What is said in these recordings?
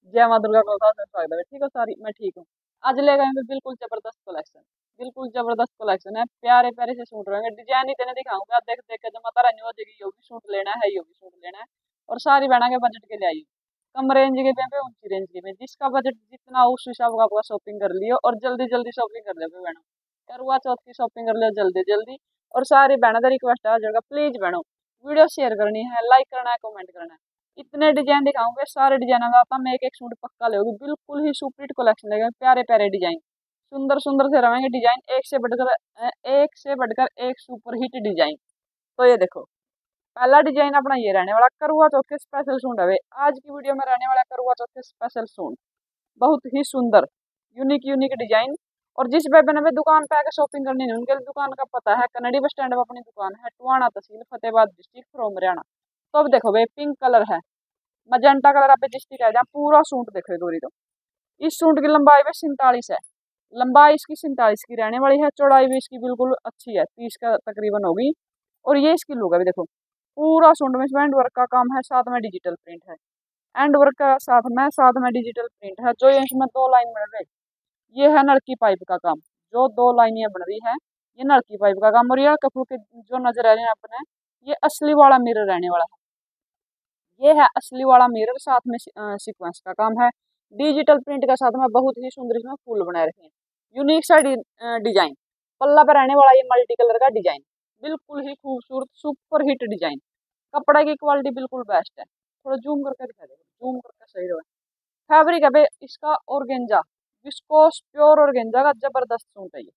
जय माँ दुर्गा का स्वागत है। ठीक हो सारी? मैं ठीक हूँ। आज ले गए हैं बिल्कुल जबरदस्त कलेक्शन। बिल्कुल जबरदस्त कलेक्शन है, प्यारे प्यारे से सूट रहेंगे। डिजाइन इतने दिखाऊंगा, देख देख के जो माता रानी हो जाएगी, यो भी सूट लेना है, यो भी सूट लेना है। और सारी बहना के बजट के लिए आई। कम रेंज के पे ऊंची रेंज के पे, जिसका बजट जितना उस हिसाब का आपका शॉपिंग कर लियो और जल्दी जल्दी शॉपिंग कर लियो बहनों। करवा चौथ की शॉपिंग कर लियो जल्दी जल्दी। और सारी बहनों का रिक्वेस्ट है जगह, प्लीज बहनों वीडियो शेयर करनी है, लाइक करना है, कमेंट करना है। इतने डिजाइन दिखाऊंगे, सारे डिजाइन में आपका मैं एक सूट पक्का लोगे। बिल्कुल ही सुपीट कलेक्शन लगेगा, प्यारे प्यारे डिजाइन, सुंदर सुंदर से रहेंगे डिजाइन, एक से बढ़कर एक सुपर हिट डिजाइन। तो ये देखो, पहला डिजाइन अपना ये रहने वाला करवा चौथ के स्पेशल सूट है। आज की वीडियो में रहने वाला करवा चौथ के स्पेशल सूट, बहुत ही सुंदर, यूनिक यूनिक डिजाइन। और जिस बेबे ने दुकान पे आकर शॉपिंग करनी है, उनके लिए दुकान का पता है, कनेडी बस स्टैंड पर अपनी दुकान है, टुआना तहसील, फतेहाबाद डिस्ट्रिक्ट, फ्रॉम हरियाणा। तो अब देखो भाई, पिंक कलर है, मजेंटा कलर आप डिस्ट्रिक्ट है, जहाँ पूरा सूट देखो गोरी। तो इस सूट की लंबाई में 47 है, लंबाई इसकी 47 की रहने वाली है। चौड़ाई भी इसकी बिल्कुल अच्छी है, 30 का तकरीबन होगी। और ये इसकी लुक है भी देखो, पूरा सूट में हैंड वर्क का काम है, साथ में डिजिटल प्रिंट है। हैंड वर्क का साथ में डिजिटल प्रिंट है। जो ये इसमें दो लाइन बन रही, ये है नलकी पाइप का काम। जो दो लाइनें बन रही है, ये नलकी पाइप का काम। और ये कपड़ों के जो नजर आ रहे हैं अपने, ये असली वाला मिरर रहने वाला है। ये है असली वाला मिरर, साथ में सीक्वेंस का काम है, डिजिटल प्रिंट के साथ में बहुत ही सुंदर इसमें फूल बनाए रखे हैं। यूनिक सा डिजाइन, पल्ला पर रहने वाला ये मल्टी कलर का डिजाइन, बिल्कुल ही खूबसूरत सुपर हिट डिजाइन। कपड़ा की क्वालिटी बिल्कुल बेस्ट है। थोड़ा जूम करके दिखा दे, जूम करके सही रहे। फैब्रिक है बे इसका ऑर्गेंजा, विस्कोस प्योर ऑर्गेंजा का जबरदस्त सूट है ये।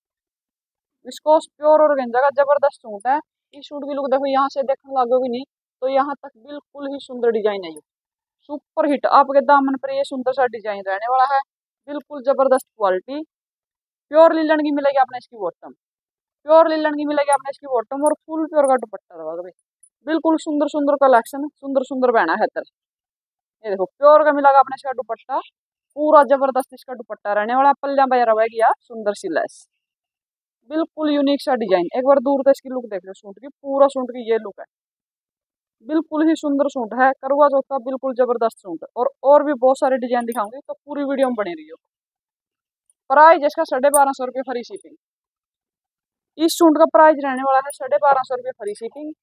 विस्कोस प्योर ऑर्गेंजा का जबरदस्त सूट है। इस सूट की लुक देखो, यहाँ से देखने लगोगे नहीं तो यहाँ तक बिल्कुल ही सुंदर डिजाइन है ये, सुपर हिट। आपके दामन पर ये सुंदर सा डिजाइन रहने वाला है, बिल्कुल जबरदस्त क्वालिटी। प्योर लिलन की मिलेगी आपने इसकी बॉटम, प्योर लिलन की मिलेगी आपने इसकी बॉटम, और फुल प्योर का दुपट्टा रहेगा भाई। बिल्कुल सुंदर सुंदर कलेक्शन, सुंदर सुंदर बहना है तर। ये देखो, प्योर का मिलेगा आपने इसका दुपट्टा, पूरा जबरदस्त इसका दुपट्टा रहने वाला। पल्ला बजा रहेगी यार, सुंदर सी लेस, बिल्कुल यूनिक सा डिजाइन। एक बार दूर से इसकी लुक देख लो सूट की, पूरा सूट की ये लुक है, बिल्कुल ही सुंदर सूट है, करवा चौथ का बिल्कुल जबरदस्त सूट है। और भी बहुत सारे डिजाइन दिखाऊंगी, तो पूरी वीडियो में बने रहियो। प्राइस इसका 1250 रुपये फ्री शिपिंग। इस सूट का प्राइस रहने वाला है 1250 रुपये फ्री शिपिंग।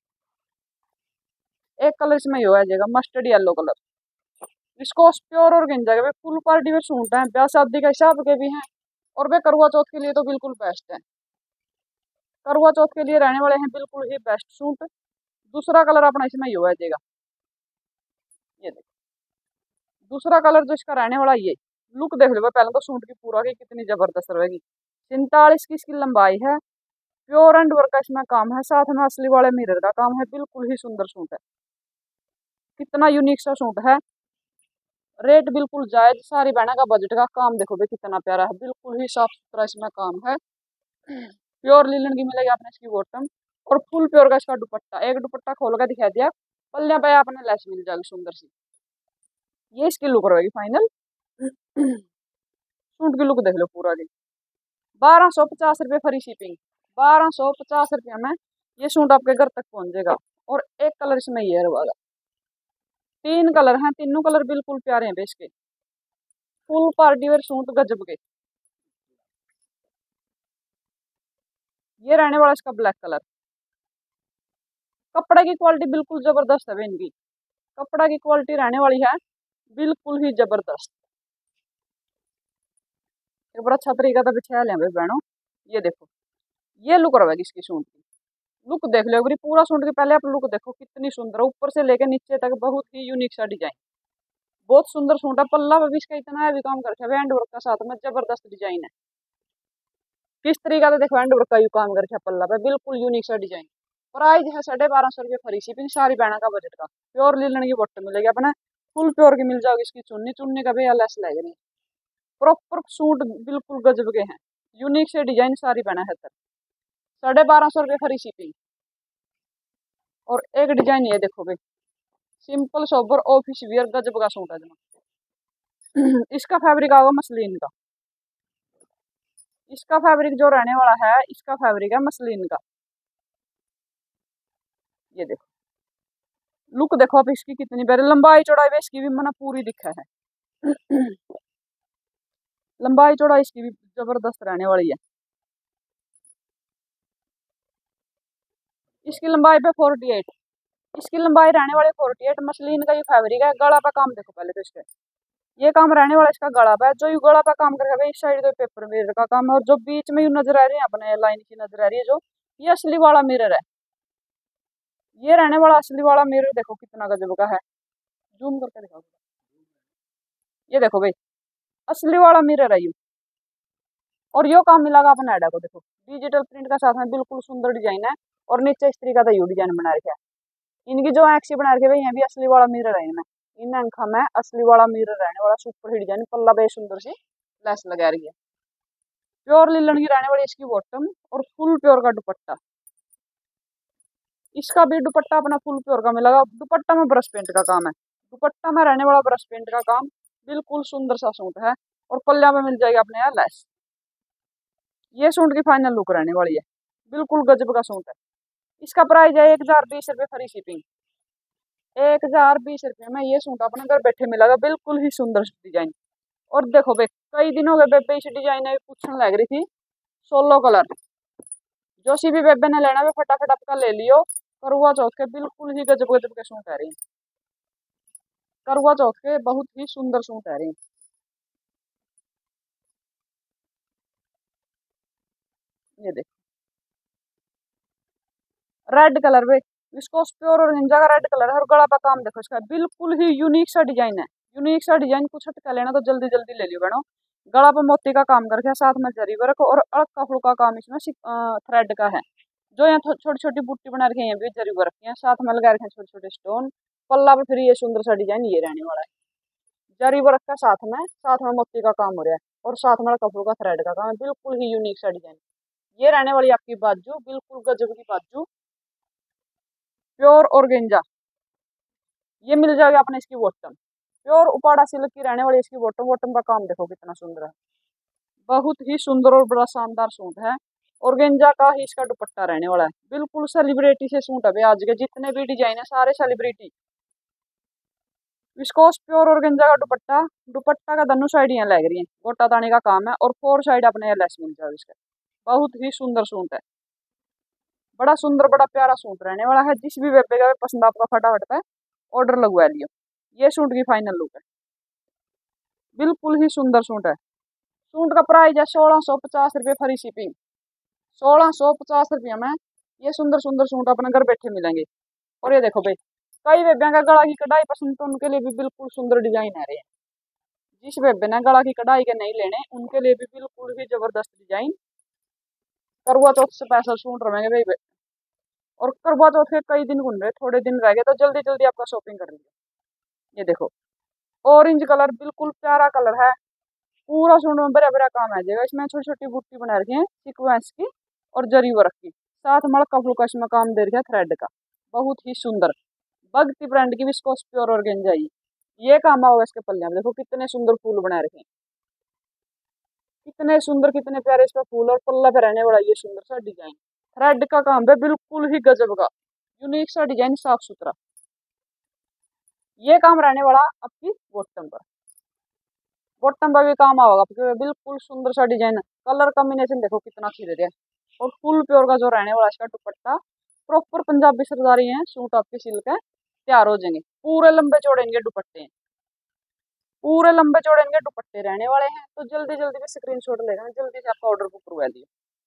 एक कलर इसमें हो जाएगा, मस्टर्ड येलो कलर। इसको प्योर और गेंजा के फुल पार्टी में सूट है, ब्याह शादी का हिसाब के भी हैं। और वे करवा चौथ के लिए तो बिल्कुल बेस्ट है, करवा चौथ के लिए रहने वाले हैं बिल्कुल ही बेस्ट सूट। दूसरा कलर अपना इसमें ही हो जाएगा, ये देखो दूसरा कलर जो इसका रहने वाला, ये लुक देख लो पहले तो सूट की पूरा की कितनी जबरदस्त रहेगी। 47 की इसकी लंबाई है, प्योर एंड वर्क का इसमें काम है, साथ में असली वाले मिरर का काम है। बिल्कुल ही सुंदर सूट है, कितना यूनिक सा सूट है। रेट बिल्कुल जायज, सारी बहना का बजट का काम देखो भाई कितना प्यारा है, बिल्कुल ही साफ सुथरा इसमें काम है। प्योर लिनन की मिलेगी आपने इसकी बॉटम, और फुल प्योर का इसका दुपट्टा। एक दुपट्टा खोल कर दिखा दिया, पल्ले पे आपने लेस मिल जाएगी सुंदर सी। ये इसकी लुक रहेगी फाइनल। सूट की लुक देख लो पूरा की, 1250 रुपये फ्री शिपिंग। 1250 रुपये में ये सूट आपके घर तक पहुंच जाएगा। और एक कलर इसमें ये वाला, तीन कलर हैं, तीनों कलर बिल्कुल प्यारे हैं इसके, फुल पार्टी वेयर सूट गजब के। ये रहने वाला इसका ब्लैक कलर। कपड़े की क्वालिटी बिल्कुल जबरदस्त है इनकी, कपड़ा की क्वालिटी रहने वाली है बिल्कुल ही जबरदस्त। एक बड़ा अच्छा तरीका था बिछा लें भाई बहनों। ये देखो, ये लुक रहेगी इसकी सूट की, लुक देख लो एक पूरा सूट की। पहले आप लुक देखो कितनी सुंदर है, ऊपर से लेकर नीचे तक बहुत ही यूनिक सा डिजाइन, बहुत सुंदर सूट है। पल्ला भी इसका इतना है भी काम करके हैंड वर्क का, साथ में जबरदस्त डिजाइन है। किस तरीका से देखो हैंड वर्क का यू काम करके पल्ला पे, बिल्कुल यूनिक सा डिजाइन। प्राइस है 1250 रुपये फ्री शिपिंग, सारी बहना का बजट का। प्योर लिनन की बॉटम मिलेगी अपने, फुल प्योर की मिल जाएगी इसकी चुन्नी, चुन्नी का भी लेस लगेगी। प्रॉपर सूट बिल्कुल गजब के हैं, यूनिक से डिजाइन, सारी बहना है सर। 1250 रुपये फ्री शिपिंग। और एक डिजाइन ये देखो भाई, सिंपल सोबर ऑफिस वियर गजब का सूट है जमा। इसका फैब्रिक आएगा मसलिन का, इसका फैब्रिक जो रहने वाला है, इसका फैब्रिक है मसलिन का। ये देखो लुक देखो आप इसकी कितनी प्यारी, लंबाई चौड़ाई भी इसकी भी मैंने पूरी दिखा है, लंबाई चौड़ाई इसकी भी जबरदस्त रहने वाली है। इसकी लंबाई पे 48, इसकी लंबाई रहने वाली 48। मसलिन का ये फैब्रिक है। गला पे काम देखो पहले तो इसके, ये काम रहने वाला इसका गला पे, जो ये गला पे काम करेगा इस साइड तो पेपर मिरर का काम है। और जो बीच में यू नजर आ रही है अपने लाइन की नजर आ रही है जो, ये असली वाला मिरर है। ये रहने वाला असली वाला मिरर, देखो कितना गजब का है। जूम करके दिखाओ, ये देखो भाई असली वाला मिरर है यू। और यो काम मिलागा अपने आइडिया को, देखो डिजिटल प्रिंट का साथ में बिल्कुल सुंदर डिजाइन है। और नीचे इस तरीका का यू डिजाइन बना रखा है। इनकी जो आंख से बना रखे भाई, यहाँ भी असली वाला मिरर है इनमें। इन आंखा में असली वाला मिरर रहने वाला, सुपर हिट डिजाइन, पल्ला पे सुंदर सी लेस लगा रही है। प्योर लिलन की रहने वाली इसकी बॉटम, और फुल प्योर का दुपट्टा। इसका भी दुपट्टा अपना फुल प्योर का मिलेगा। दुपट्टा में ब्रश पेंट का काम है, दुपट्टा में रहने वाला ब्रश पेंट का काम, बिल्कुल सुंदर सा सूट है। और पल्ला में मिल जाएगा अपने यहाँ लेस। ये सूट की फाइनल लुक रहने वाली है, बिल्कुल गजब का सूट है। इसका प्राइस है 1020 रुपये फ्री शिपिंग। 1020 रुपये में ये सूट अपने घर बैठे मिलेगा, बिल्कुल ही सुंदर डिजाइन। और देखो बे, कई दिनों के बेबे इस डिजाइन में पूछने लग रही थी। सोलो कलर जो सी भी बेबे ने लेना है फटाफट आपका ले लियो। करवा चौथ के बिल्कुल ही गजब गजब के सूट आ रहे हैं। करवा चौथ के बहुत ही सुंदर सूट आ रहे हैं। ये देखो रेड कलर में, इसको प्योर और निंजा का रेड कलर है। और गला का काम देखो इसका, बिल्कुल ही यूनिक सा डिजाइन है। यूनिक सा डिजाइन, कुछ हटका लेना तो जल्दी जल्दी ले लियो बहनों। गला पर मोती का काम करके साथ में जरी वर्क और हल्का फुल्का काम इसमें थ्रेड का है। जो यहाँ छोटी छोटी बूटी बना रखी है, भी जरी वर्क है, साथ में लगा रखे हैं छोटे छोटे स्टोन। पल्ला पे फिर ये सुंदर सा डिजाइन ये रहने वाला है, जरी वर्क का साथ में मोती का काम हो रहा है। और साथ में हल्का फुल्का थ्रेड का काम है, बिल्कुल ही यूनिक सा डिजाइन। ये रहने वाली आपकी बाजू, बिल्कुल गजब की बाजू, प्योर ऑर्गेंजा। ये मिल जाएगा अपने इसकी बॉटम, प्योर उपाड़ा सिल्क की रहने वाली इसकी बॉटम। बॉटम का काम देखो कितना सुंदर है, बहुत ही सुंदर और बड़ा शानदार सूट है। ऑर्गेंजा का ही इसका दुपट्टा रहने वाला है, बिल्कुल सेलिब्रिटी से सूट है। आज के जितने भी डिजाइन है सारे सेलिब्रिटी। विस्कोस प्योर ऑर्गेंजा का दुपट्टा, दुपट्टा का दोनों साइड यहाँ लग रही है, गोटा दाने का काम है। और 4 साइड अपने यहाँ लेस मिल जाएगा इसका। बहुत ही सुंदर सूट है, बड़ा सुंदर बड़ा प्यारा सूट रहने वाला है। जिस भी वेब पे पसंद आपका फटाफट पे ऑर्डर लगवा लियो। ये सूट की फाइनल लुक है, बिल्कुल ही सुंदर सूट है। सूट का प्राइस है 1650 रुपये फ्री शिपिंग। 1650 रुपये में ये सुंदर सुंदर सूट अपने घर बैठे मिलेंगे। और ये देखो भाई, कई बेबियां का गला की कढ़ाई पसंद, तो उनके लिए भी बिल्कुल सुंदर डिजाइन आ रहे हैं। जिस बेबे ने गला की कढ़ाई के नहीं लेने, उनके लिए भी बिल्कुल ही जबरदस्त डिजाइन। करवा चौथ स्पेशल सूट रहेंगे भाई। और करवा चौथ के कई दिन गुन रहे, थोड़े दिन रह गए, तो जल्दी जल्दी आपका शॉपिंग कर लीजिए। ये देखो ऑरेंज कलर, बिल्कुल प्यारा कलर है। पूरा सूट में बड़ा बड़ा काम आ जाएगा। इसमें छोटी छोटी बूटी बना रखी है सीक्वेंस की और जरी वर्क की, साथ मड़का फुल्का इसमें काम दे रखा है थ्रेड का, बहुत ही सुंदर। भक्ति ब्रांड की विस्कोस प्योर ऑर्गेन्जा ये काम होगा इसके पल्ले में। देखो कितने सुंदर फूल बना रखे हैं, कितने सुंदर कितने प्यारे इसका फूल। और पल्ला पे रहने वाला ये सुंदर सा डिजाइन, थ्रेड का काम है, बिल्कुल ही गजब का यूनिक सा डिजाइन, साफ सुथरा। ये काम रहने वाला आपकी बॉटम पर, बॉटम पर भी काम आएगा आपके, बिल्कुल सुंदर सा डिजाइन है। कलर कॉम्बिनेशन देखो कितना खिल रहा है। और फुल प्योर का जो रहने वाला इसका दुपट्टा, प्रॉपर पंजाबी सरदारी है, सूट आपके सिल्क है, तैयार हो जाएंगे। पूरे लंबे चौड़े इनके दुपट्टे हैं, पूरे लंबे चौड़े इनके दुपट्टे रहने वाले हैं। तो जल्दी जल्दी में स्क्रीनशॉट लेना, जल्दी से आपका ऑर्डर बुक करवा दिए।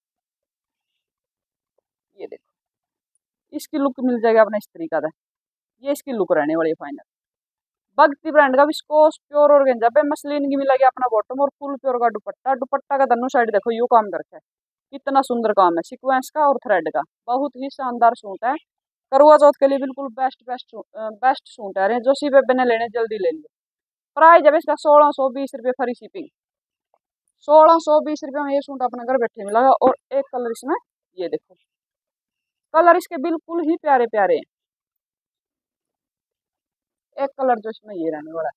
ये देखो इसकी लुक मिल जाएगा अपने इस तरीका का, ये इसकी लुक रहने वाली है फाइनल। भक्ति ब्रांड का विस्कोस प्योर ऑर्गेन्जा पे मसलिन की मिलेगी अपना बॉटम, और फुल प्योर का दुपट्टा। दुपट्टा का दोनों साइड देखो यू काम करके है, कितना सुंदर काम है सीक्वेंस का और थ्रेड का, बहुत ही शानदार सूट है। करवा चौथ के लिए बिल्कुल बेस्ट बेस्ट बेस्ट सूट है। जो सी बेबे ने लेने जल्दी ले लियो। प्राइस है इसका 1620 रुपये फ्री शिपिंग। 1620 रुपये में ये सूट अपने घर बैठे मिलेगा। और एक कलर इसमें, ये देखो कलर इसके बिल्कुल ही प्यारे प्यारे हैं। एक कलर जो इसमें ये रहने वाला है,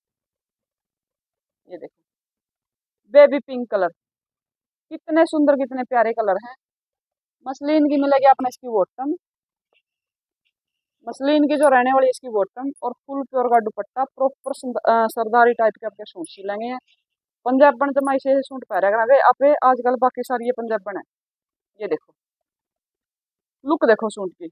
ये देखो बेबी पिंक कलर, कितने सुंदर कितने प्यारे कलर हैं। मसलिन की मिलेगी अपने इसकी बॉटम, मसलिन की जो रहने वाली इसकी बॉटम और फुल प्योर का दुपट्टा, प्रॉपर सरदारी टाइप के आपके सूट सिलेंगे हैं। पंजाबन जमा इसे सूट पहरा करेंगे आपे आजकल, बाकी सारी ये पंजाबन है। ये देखो लुक, देखो सूट की,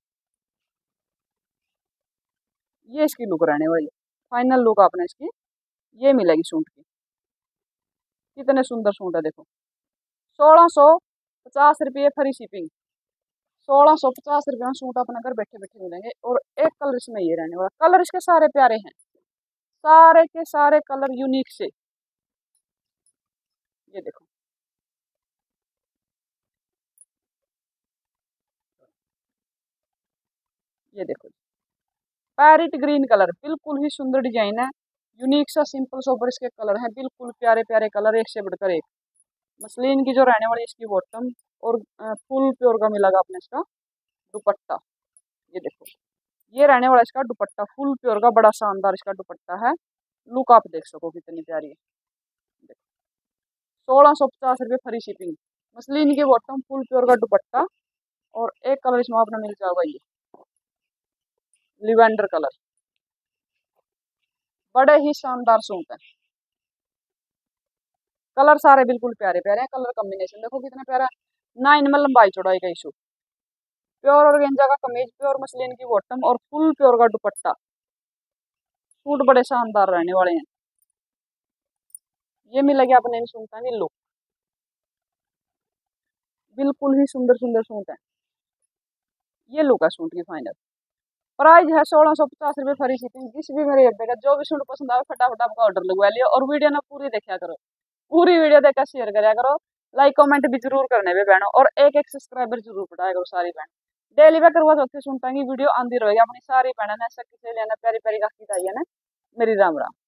ये इसकी लुक रहने वाली, फाइनल लुक आपने इसकी ये मिलेगी सूट की। कितने सुंदर सूट है देखो। 1650 रुपये फ्री शिपिंग। 1650 रुपये में सूट अपने घर बैठे बैठे मिलेंगे। और एक कलर इसमें ये रहने वाला, कलर इसके सारे प्यारे हैं, सारे के सारे कलर यूनिक से। ये देखो, ये देखो पैरेट ग्रीन कलर, बिल्कुल ही सुंदर डिजाइन है, यूनिक सा सिंपल सोबर इसके कलर हैं, बिल्कुल प्यारे प्यारे कलर, एक से बढ़कर एक। मसलिन की जो रहने वाली इसकी बॉटम और फुल प्योर का मिलेगा अपने इसका दुपट्टा। ये देखो ये रहने वाला इसका दुपट्टा, फुल प्योर का बड़ा शानदार इसका दुपट्टा है। लुक आप देख सको कितनी प्यारी है। देखो 1650 रुपये फ्री शिपिंग। मसलिन की बॉटम, फुल प्योर का दुपट्टा और एक कलर इसमें आपने मिल जाएगा ये लिवेंडर कलर। बड़े ही शानदार सूट है, कलर सारे बिल्कुल प्यारे प्यारे हैं। कलर कॉम्बिनेशन देखो कितना प्यारा है। 9 में लंबाई चौड़ाई का इशू, प्योर ऑर्गेन्जा का कमीज, प्योर मसलिन की बॉटम और फुल प्योर का दुपट्टा। सूट बड़े शानदार रहने वाले हैं। ये मिलेगी अपने इन सूटों की लुक, बिल्कुल ही सुंदर सुंदर सूट है। ये लुक है सूट की फाइनल। प्राइस है 1650 रुपये फ्री शिपिंग। जिस भी मेरे अड्डे का जो भी सूट पसंद आए फटाफट आपका ऑर्डर लगवा लियो। और वीडियो ना पूरी देखा करो, पूरी वीडियो देखकर शेयर कराया करो, लाइक कमेंट भी जरूर करने पे बहनों, और एक एक सब्सक्राइबर जरूर बढ़ाया करो सारी बहन। डेली पे करवा सकते सुनता की वीडियो आंदी रहेगी अपनी सारी बहन ने, ऐसा किसी लेना प्यारी प्यारी का है ना। मेरी राम राम।